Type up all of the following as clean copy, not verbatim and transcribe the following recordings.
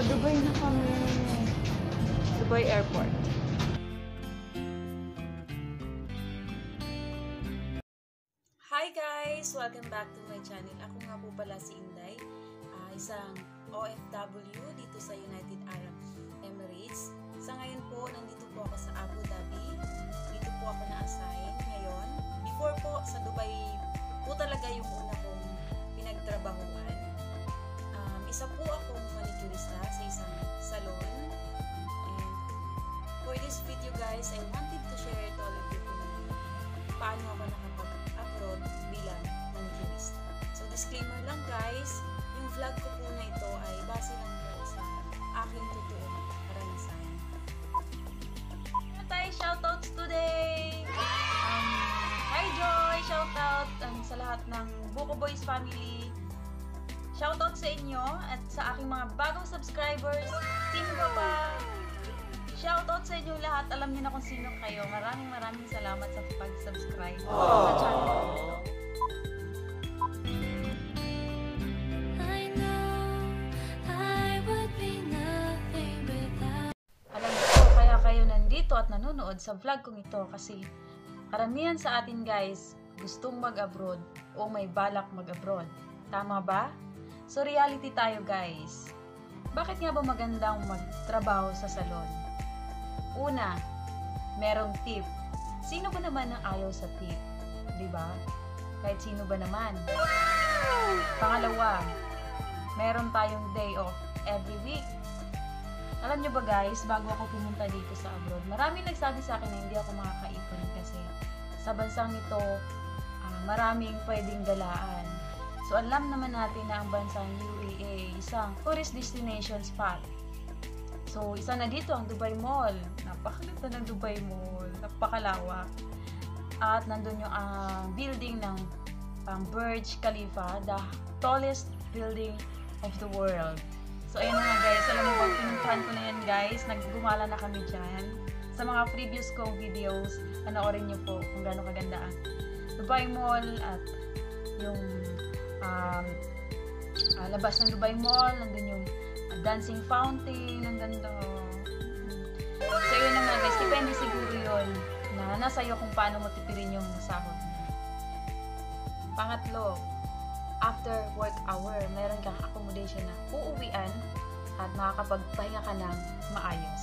Dubai na kami. Dubai Airport. Hi guys! Welcome back to my channel. Ako nga po pala si Inday, isang OFW dito sa United Arab Emirates. Sa ngayon po, nandito po ako sa Abu Dhabi. Dito po ako na-assign ngayon. Before po, sa Dubai po talaga yung una kong pinagtrabahuan. Isa po akong manicurista sa isang salon. And for this video guys, I wanted to share to all of you kung paano ako nakapag-upload bilang manicurista. So disclaimer lang guys, yung vlog ko po na ito ay base lang po sa aking totoong karanasan. Ano tayo shoutouts today? Hi Joy! Shoutout sa lahat ng Buko Boys family. Shoutout sa inyo at sa aking mga bagong subscribers, Team Baba. Shoutout sa inyo lahat. Alam niyo na kung sino kayo. Maraming salamat sa pag-subscribe sa channel ko ito. Alam niyo po, kaya kayo nandito at nanonood sa vlog kong ito kasi karamihan sa atin guys gustong mag-abroad o may balak mag-abroad. Tama ba? So, reality tayo guys. Bakit nga ba magandang magtrabaho sa salon? Una, merong tip. Sino ba naman ang ayaw sa tip? Diba? Kahit sino ba naman. Pangalawa, meron tayong day off every week. Alam nyo ba guys, bago ako pumunta dito sa abroad, maraming nagsabi sa akin na hindi ako makakaipon kasi sa bansang ito, maraming pwedeng galaan. So, alam naman natin na ang bansang UAE, isang tourist destination spot. So, isa na dito ang Dubai Mall. Napakaganda ng Dubai Mall. Napakalawak. At nandun yung building ng Burj Khalifa, the tallest building of the world. So, ayun na nga guys. Alam mo ba, pinuntahan ko na yan guys. Naggumala na kami dyan. Sa mga previous kong videos, panoorin nyo po kung gaano kaganda ang Dubai Mall at yung labas ng Dubai Mall, nandun yung dancing fountain, ang ganda. So yun na nga guys, depende siguro yun na nasa iyo kung paano mo tipirin yung sahod mo. Pangatlo, after work hour, meron kang accommodation na uuwian at makakapagpahinga ka ng maayos.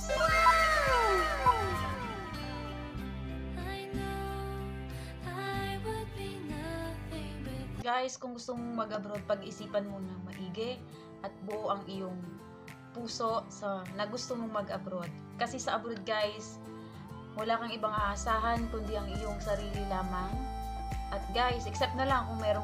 Guys, kung gusto mong mag-abroad, pag-isipan mo na maigi at buo ang iyong puso na gusto mong mag-abroad. Kasi sa abroad guys, wala kang ibang aasahan kundi ang iyong sarili lamang. At guys, except na lang kung meron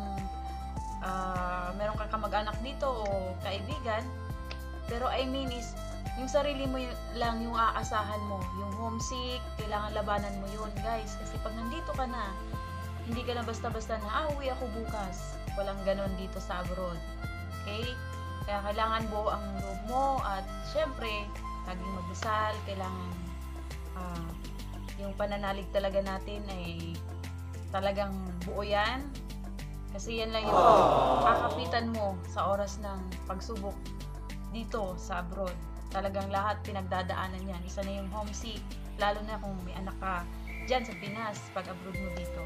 kang kamag-anak dito o kaibigan. Pero I mean is, yung sarili mo lang yung aasahan mo. Yung homesick, kailangan labanan mo yun guys. Kasi pag nandito ka na, hindi ka na basta-basta na, uwi ako bukas. Walang ganon dito sa abroad. Okay? Kaya kailangan buo ang loob mo at syempre, laging magdasal. Kailangan yung pananalig talaga natin ay talagang buo yan. Kasi yan lang yung kakapitan mo sa oras ng pagsubok dito sa abroad. Talagang lahat pinagdadaanan yan. Isa na yung homesick. Lalo na kung may anak ka dyan sa Pinas pag abroad mo dito.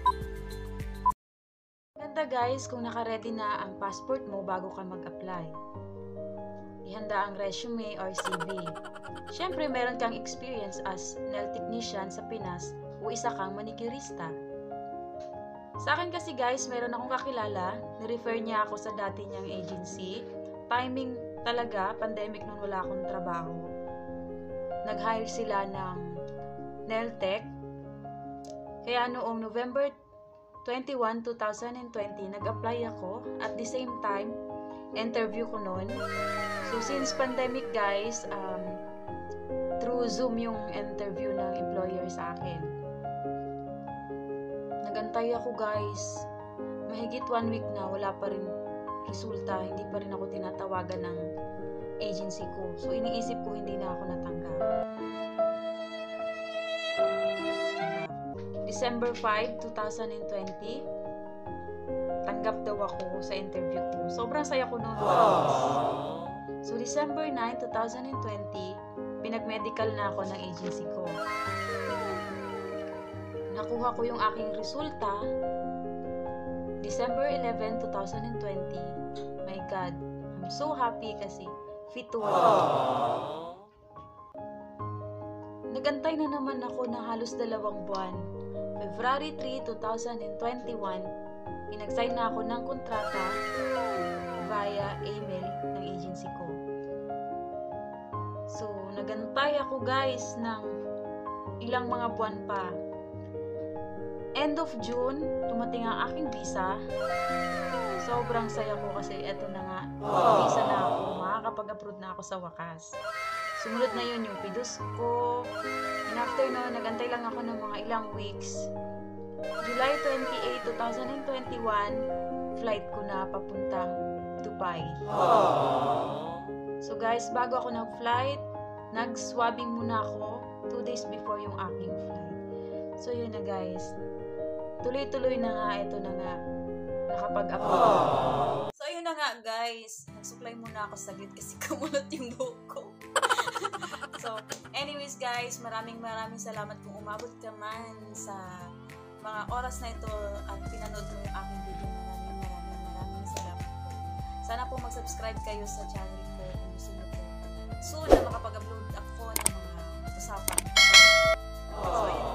Ganda guys kung naka-ready na ang passport mo bago ka mag-apply. Ihanda ang resume or CV. Siyempre meron kang experience as nail technician sa Pinas o isa kang manicurista. Sa akin kasi guys, meron akong kakilala, ni-refer niya ako sa dati niyang agency. Timing talaga, pandemic nung wala akong trabaho. Nag-hire sila ng nail tech. Kaya noong November 21, 2020, nag-apply ako. At the same time, interview ko noon. So, since pandemic guys, through Zoom yung interview ng employer sa akin. Nagantay ako guys. Mahigit 1 week na, wala pa rin resulta. Hindi pa rin ako tinatawagan ng agency ko. So, iniisip ko hindi na ako natanggap. December 5, 2020, tanggap daw ako sa interview ko. Sobrang saya ko noon. So, December 9, 2020, pinag-medical na ako ng agency ko. Nakuha ko yung aking resulta December 11, 2020. My God, I'm so happy kasi fit to work. Nagantay na naman ako na halos 2 buwan. February 3, 2021, pinag-sign na ako ng kontrata via email ng agency ko. So, nagantay ako guys ng ilang mga buwan pa. End of June, dumating ang aking visa. Sobrang saya ko kasi eto na nga, visa na ako, makakapag-abroad na ako sa wakas. Sumunod na yun yung PIDUS ko. And after no, nagantay lang ako ng mga ilang weeks. July 28, 2021, flight ko na papuntang Dubai. So guys, bago ako nag-flight, nag-swabbing muna ako 2 days before yung aking flight. So yun na guys. Tuloy-tuloy na nga, ito na nga. Nakapag-upload. So yun na nga guys. Nagsuklay muna ako saglit kasi kumulot yung buhok ko. So anyways guys, maraming salamat kung umabot ka man sa mga oras na ito at pinanood mo yung aking video. Maraming salamat po. Sana po mag-subscribe kayo sa channel ko kung gusto nyo po. Soon na makapag-upload ako ng mga usapan. So yun